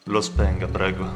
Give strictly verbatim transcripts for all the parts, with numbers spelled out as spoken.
Lo spenga, prego.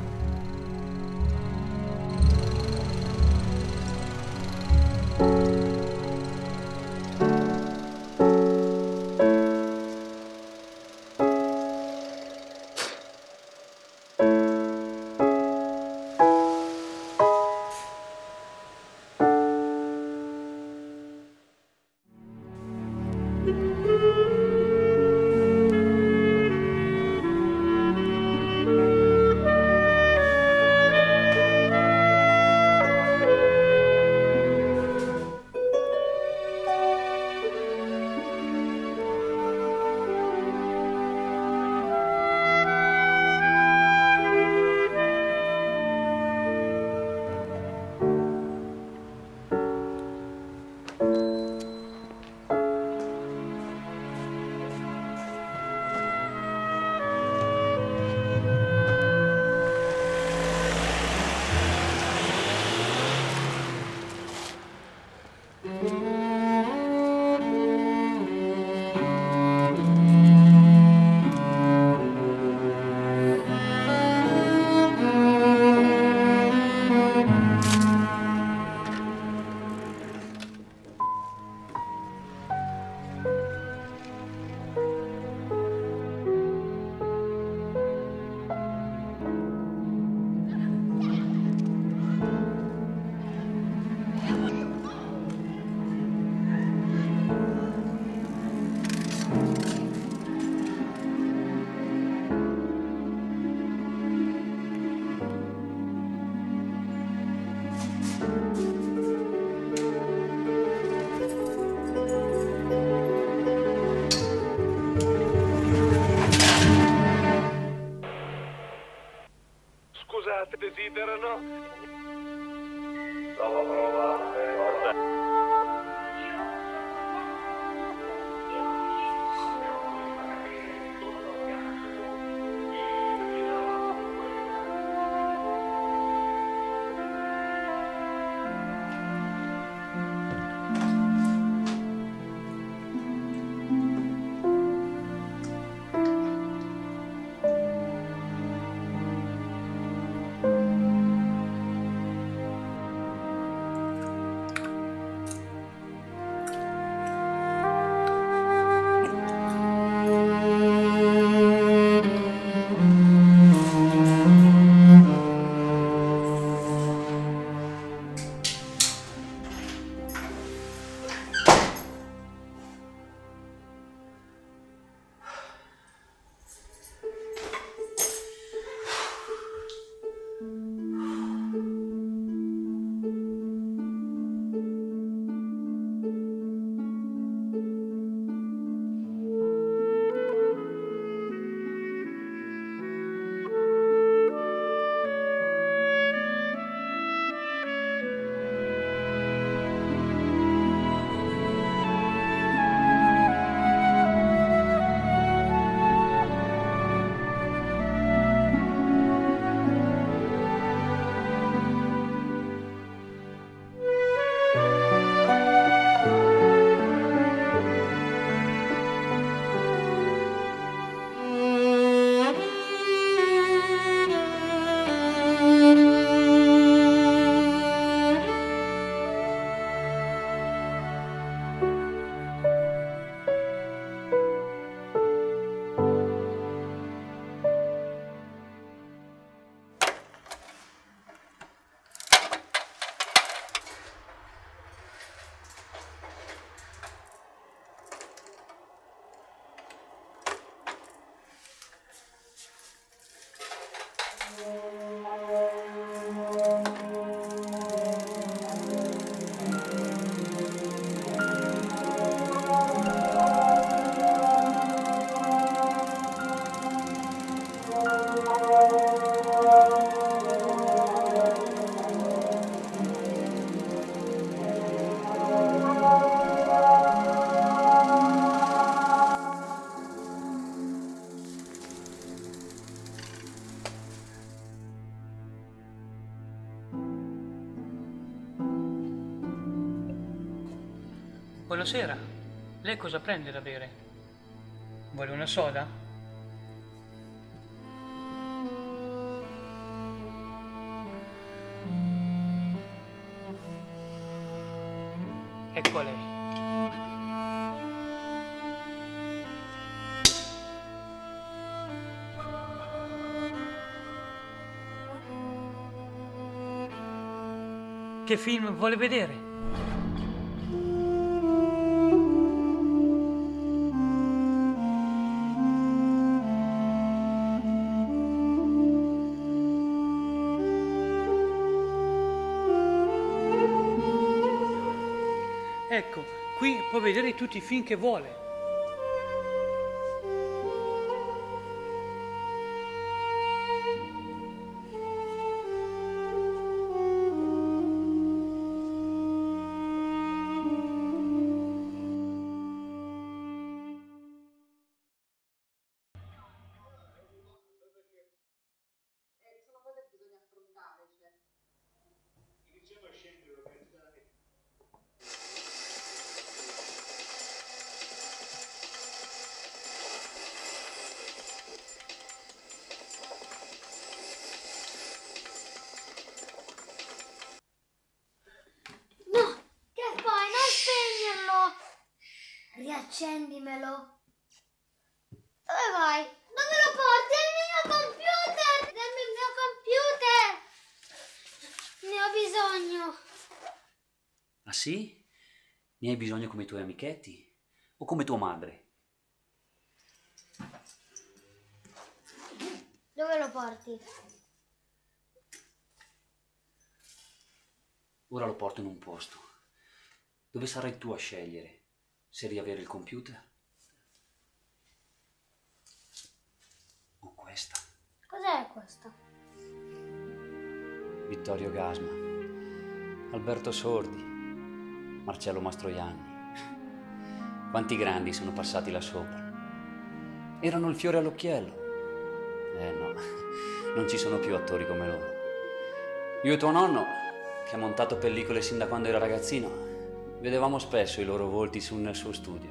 Scusate, desiderano? Prova, prova, ricorda. Buonasera, lei cosa prende da bere? Vuole una soda? Ecco lei. Che film vuole vedere? Ecco, qui può vedere tutti i film che vuole. Sono cose che bisogna affrontare, cioè. Iniziamo a scendere organizzati. No, che fai? Non spegnerlo! Riaccendimelo. Dove vai? Dove lo porti? È il mio computer! Dammi il mio computer! Ne ho bisogno. Ah sì? Ne hai bisogno come i tuoi amichetti? O come tua madre? Dove lo porti? Ora lo porto in un posto dove sarai tu a scegliere se riavere il computer o questa. Cos'è questo? Vittorio Gasma, Alberto Sordi, Marcello Mastroianni. Quanti grandi sono passati là sopra. Erano il fiore all'occhiello. Eh no, non ci sono più attori come loro. Io e tuo nonno, che ha montato pellicole sin da quando era ragazzino, vedevamo spesso i loro volti su nel suo studio.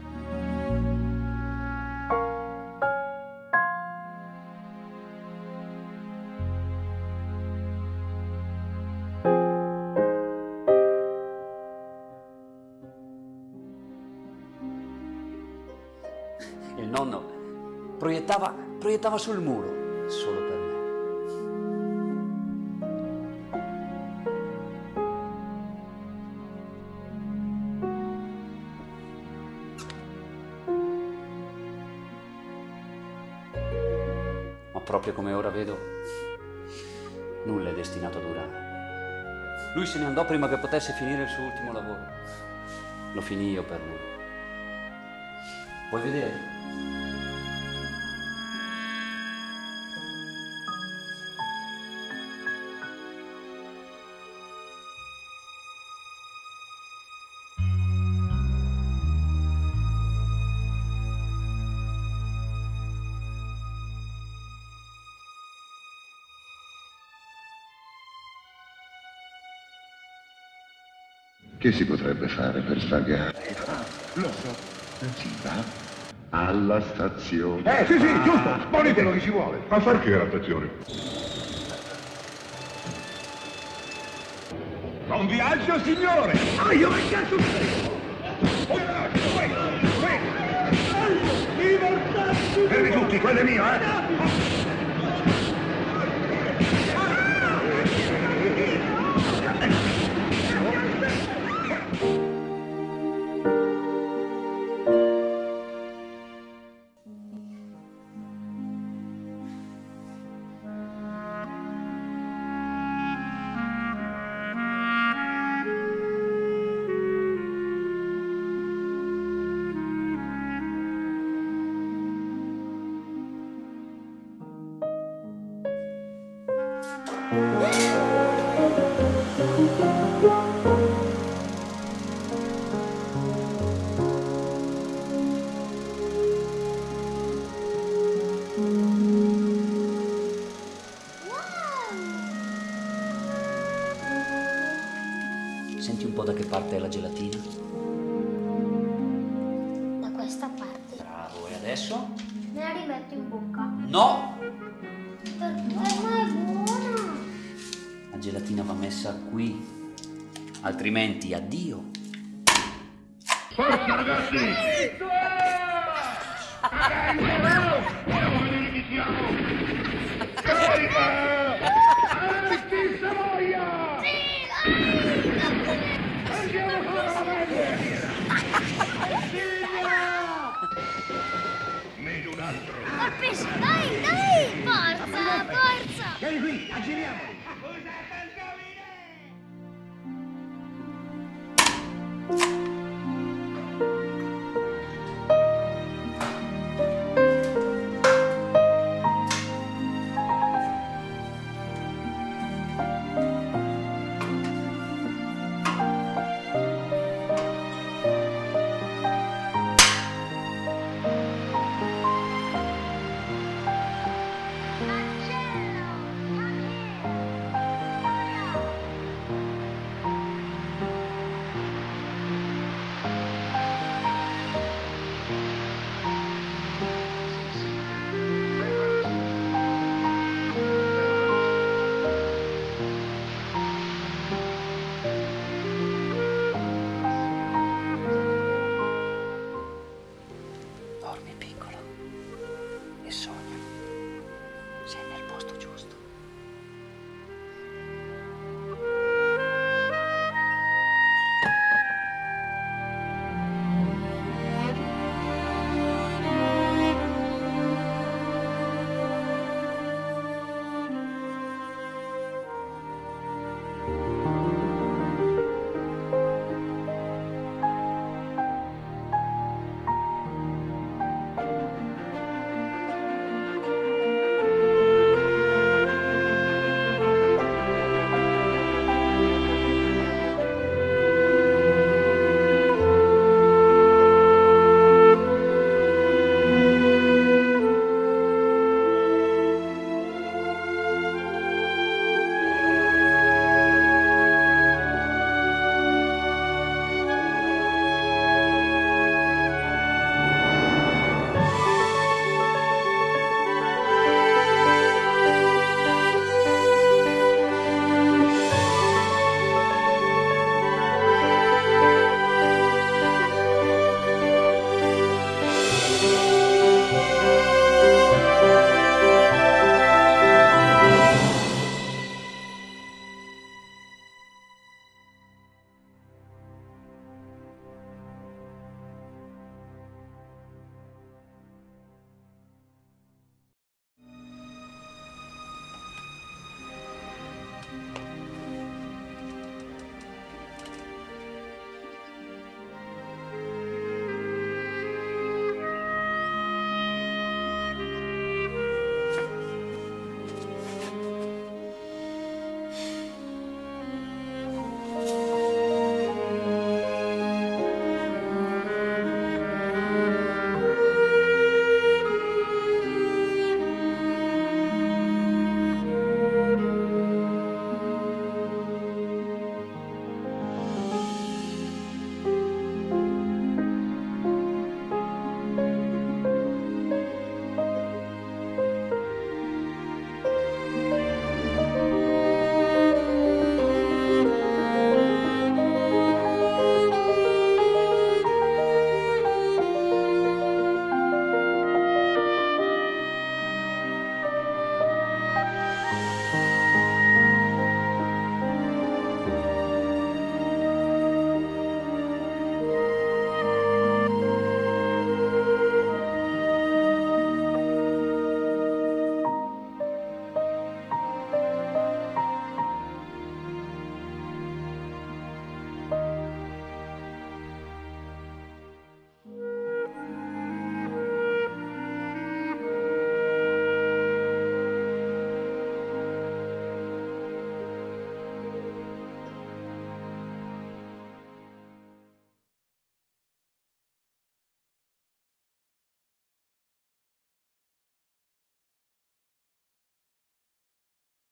Il nonno proiettava, proiettava sul muro, solo per me. Ma proprio come ora vedo, nulla è destinato a durare. Lui se ne andò prima che potesse finire il suo ultimo lavoro. Lo finì io per lui. Vuoi vedere? Che si potrebbe fare per svagare? Lo so. Si va alla stazione. Eh, sì, sì, giusto. Sponi quello che ci vuole. A far che la stazione? Buon viaggio, signore! Ah, io che cazzo sei? Fermi tutti, quello è mio, eh! Senti un po' da che parte è la gelatina? Da questa parte. Bravo, e adesso? Me la rimetto in bocca. No! Perché ma è buona. La gelatina va messa qui, altrimenti addio Forza ragazzi! Andiamo a vedere chi siamo! Carica! Avanti, Savoia! Andiamo con la pelle! Meglio un altro! Colpisci, dai, dai! Forza, forza! Vieni qui, aggiriamoli!